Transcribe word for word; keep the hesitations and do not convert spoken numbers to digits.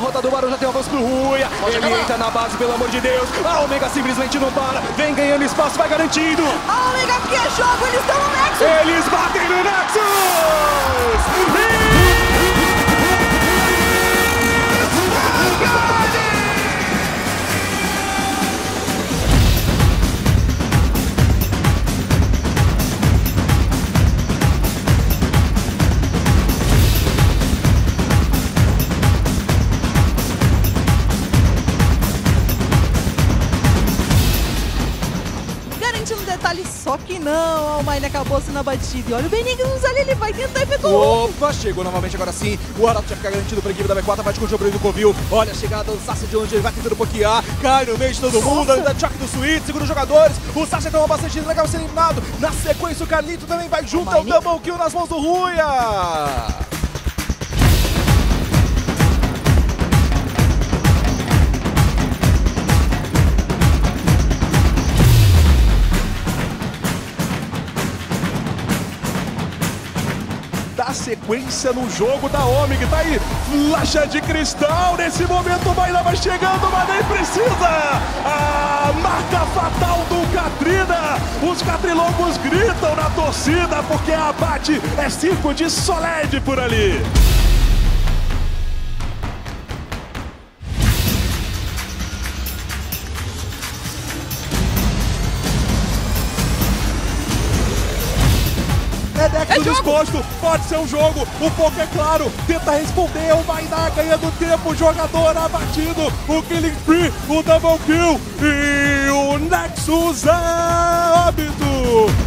rota do Barão, já tem avanço pro Ruia. Ele acabar. Entra na base, pelo amor de Deus. A Omega simplesmente não para. Vem ganhando espaço, vai garantindo. A Omega que é jogo, eles estão no Nexus. Eles batem no Nexus. Um detalhe, só que não, o Mine acabou sendo abatido. E olha o Benignos ali, ele vai tentar efetuar. Opa, chegou novamente agora sim. O Arauto já fica garantido para a equipe da B quatro, vai com o jogo do Covil. Olha a chegada do Sasha de onde ele vai tentando bloquear. Cai no meio de todo mundo, ainda choque do Switch, segura os jogadores. O Sasha toma bastante, ele acaba sendo eliminado. Na sequência o Carlito também vai junto, é o double kill nas mãos do Ruia. Dá sequência no jogo da Omega, tá aí, flecha de cristal, nesse momento o Maina vai chegando, mas nem precisa, a marca fatal do Katrina, os Catrilongos gritam na torcida, porque a abate é circo de Soled por ali. É disposto, pode ser um jogo, o pouco é claro, tenta responder, o Mainá ganhando tempo, o jogador abatido, o Killing Free, o Double Kill e o Nexus é óbito!